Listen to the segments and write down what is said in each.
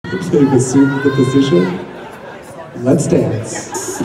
They've assumed the position. Let's dance.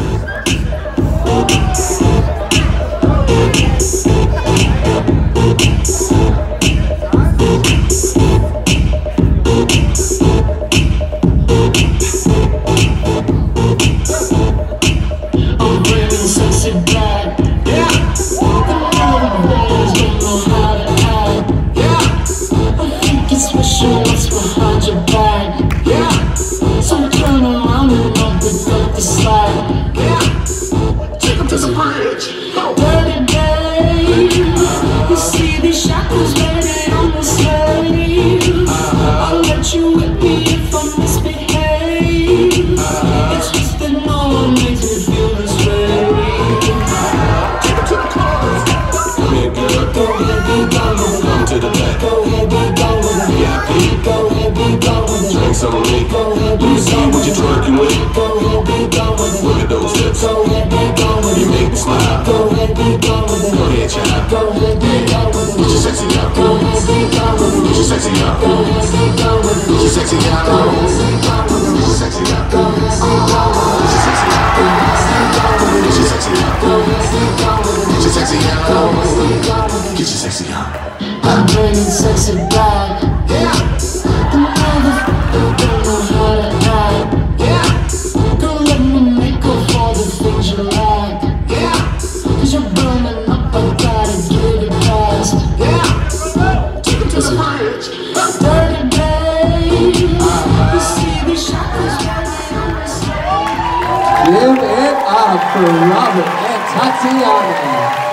I'm bringing sexy back. Yeah. The boys don't know how to act. Yeah. I think it's special what's behind your back. Yeah. So turn around and don't pick up the slack. Yeah. Take them to the bridge. Go. Dirty babe. You see these shackles ready on the slave. I'll let you whip me if I misbehave. It's just that no one makes me feel this way. Take them to the club. Come here, girl. Go ahead, be gone with it. Come to the back. Go ahead, be gone with it. VIP. Go ahead, be gone with it. Drinks on me. Go ahead, be gone with it. What you twerking with? Go ahead, be gone with it. Look at those hips. Go ahead, be gone with it. You make me smile. Go ahead, be gone with it. Go ahead, child. Go ahead, be gone with it. Get your sexy out. Go ahead, be gone with it. Get your sexy out. Go ahead, be gone with it. Get your sexy out. Go ahead, be gone with it. Get your sexy out. Go ahead, be gone with it. Get your sexy out. Go ahead, be gone with it. Get your sexy out. Go ahead, be gone with it. Get your sexy out. Go ahead, be gone with it. Get your sexy out. I'm bringing sexy back. Yeah. The motherfucker don't know how to act. Yeah. Don't let me make up all the things you like. Yeah. Cause you're burning up, I gotta get it fast. Yeah. Take them to the bridge. Dirty babe. You see these shackles running on the slave. Give it up for Robert and Tatiana.